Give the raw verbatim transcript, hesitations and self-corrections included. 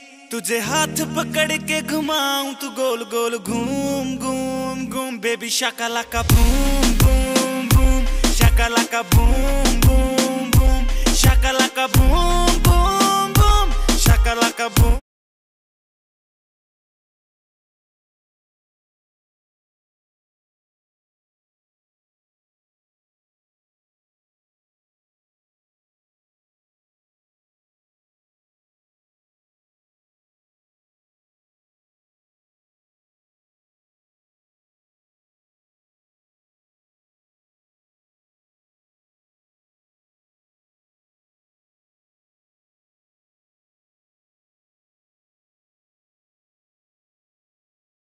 तुझे हाथ पकड़ के घुमाऊं तू गोल गोल घूम घूम घूम बेबी शाकालाका बूम बूम बूम शाकालाका बूम बूम बूम शाकालाका बूम